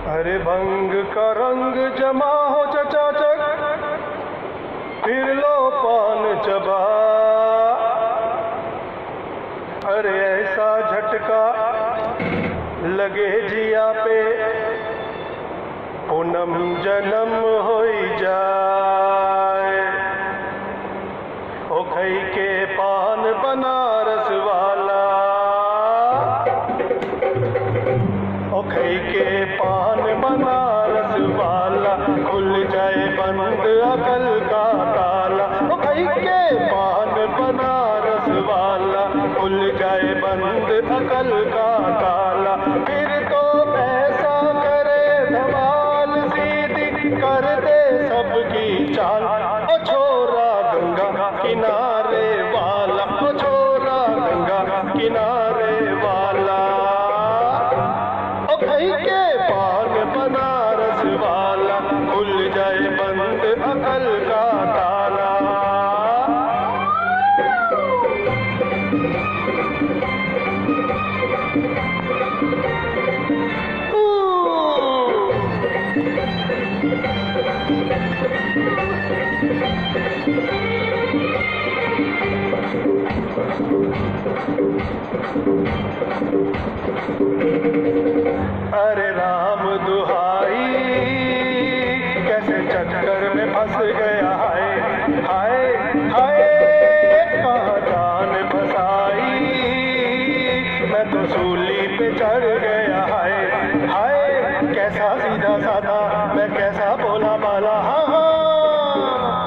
अरे भंग का रंग जमा हो चकाचक, फिर लो पान चबा। अरे ऐसा झटका लगे जिया पे, पूनम जन्म होई जाए। ओ खई के पान बनारस वाला, ओ खई के पान बनारस वाला, खुल जाए बंद अकल का ताला। ओ खई के पान बनारस वाला, खुल जाए बंद अकल का ताला। फिर तो पैसा करे धमाल, सीधी कर दे सबकी चाल। ओ छोरा गंगा किनारे वाला, ओ छोरा गंगा किनारे वाला। ओ खई के पान बनारस वाला, खुल जाए बंद अकल का ताला। अरे राम दुहाई, कैसे चक्कर में फंस गया है। हाय हाय कहाँ जान फसाई, मैं तो सूली पे चढ़ गया है। हाय कैसा सीधा साधा, मैं कैसा भोला भाला। हाँ हाँ,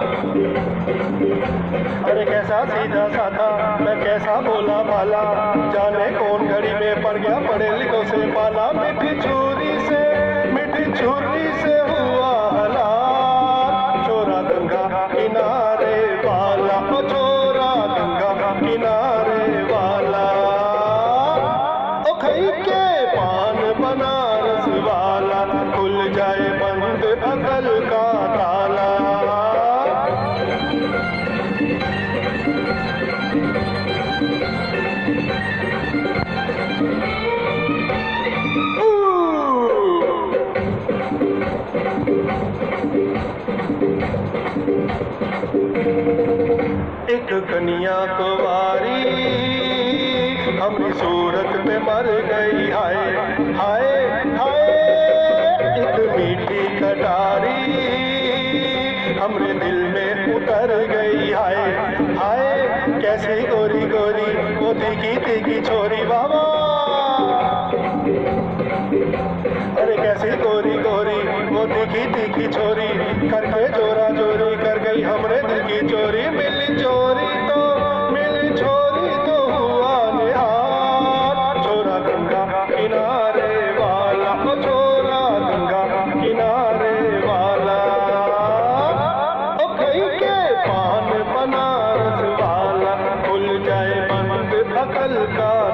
अरे कैसा सीधा साधा, मैं कैसा भोला भाला। जाने कौन घड़ी में पड़ गया पढ़े लिखों से पाला। मीठी छुरी से हुआ हलाल, छोरा गंगा किनारे वाला। ओ छोरा गंगा किनारे वाला। ओ खई के पान बनारस वाला, खुल जाए बंद अकल का ताला। एक कन्या कुंवारी हमरी सूरत पे मर गई। हाय हाय हाय एक मीठी कटारी हमरे दिल में उतर गई। हाय हाय कैसी गोरी गोरी वो तीखी तीखी छोरी। बाबा अरे कैसी गोरी गोरी वो तीखी तीखी छोरी, करके जोरा जोरी कर गई हमरे दिल की चोरी। मिली छोरी तो हुआ निहाल, छोरा गंगा किनारे वाला। ओ छोरा गंगा किनारे वाला। ओ खई के पान बनारस वाला, खुल जाए बंद अकल का